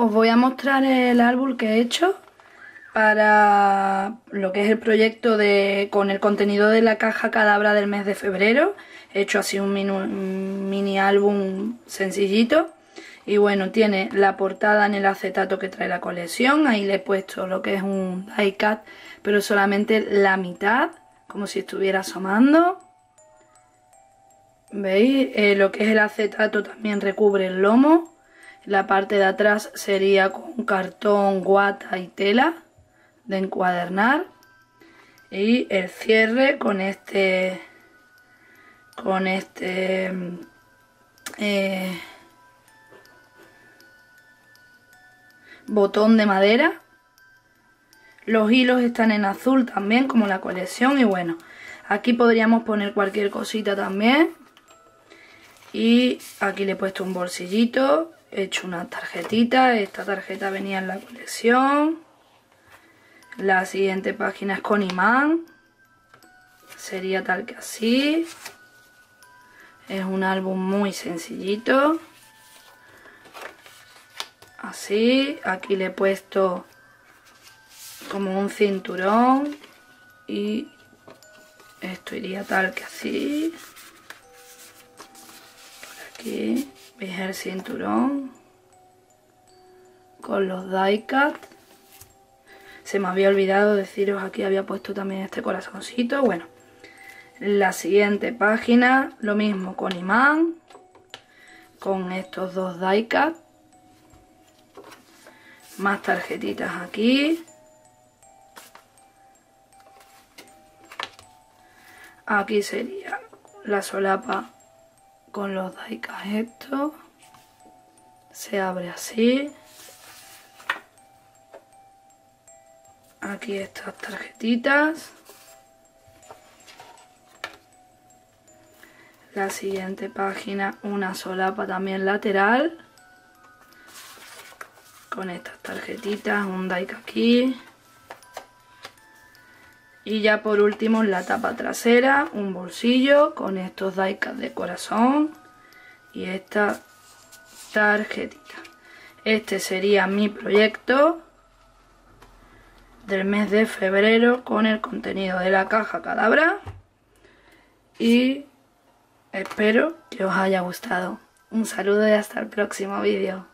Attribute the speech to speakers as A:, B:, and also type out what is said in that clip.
A: Os voy a mostrar el árbol que he hecho para lo que es el proyecto con el contenido de la caja Cadabra del mes de febrero. He hecho así un mini álbum sencillito. Y bueno, tiene la portada en el acetato que trae la colección. Ahí le he puesto lo que es un die cut, pero solamente la mitad, como si estuviera asomando. ¿Veis? Lo que es el acetato también recubre el lomo. La parte de atrás sería con cartón, guata y tela de encuadernar. Y el cierre con este botón de madera. Los hilos están en azul también, como la colección. Y bueno, aquí podríamos poner cualquier cosita también. Y aquí le he puesto un bolsillito. He hecho una tarjetita. Esta tarjeta venía en la colección. La siguiente página es con imán. Sería tal que así. Es un álbum muy sencillito. Así. Aquí le he puesto como un cinturón. Y esto iría tal que así. Por aquí. ¿Veis el cinturón? Con los die cut. Se me había olvidado deciros, aquí había puesto también este corazoncito. Bueno, la siguiente página, lo mismo con imán, con estos dos die cut. Más tarjetitas aquí. Aquí sería la solapa con los die cut estos. Se abre así. Aquí estas tarjetitas. La siguiente página, una solapa también lateral. Con estas tarjetitas, un die cut aquí. Y ya por último en la tapa trasera, un bolsillo con estos die cut de corazón. Y esta tarjetita. Este sería mi proyecto del mes de febrero con el contenido de la caja Cadabra. Y espero que os haya gustado. Un saludo y hasta el próximo vídeo.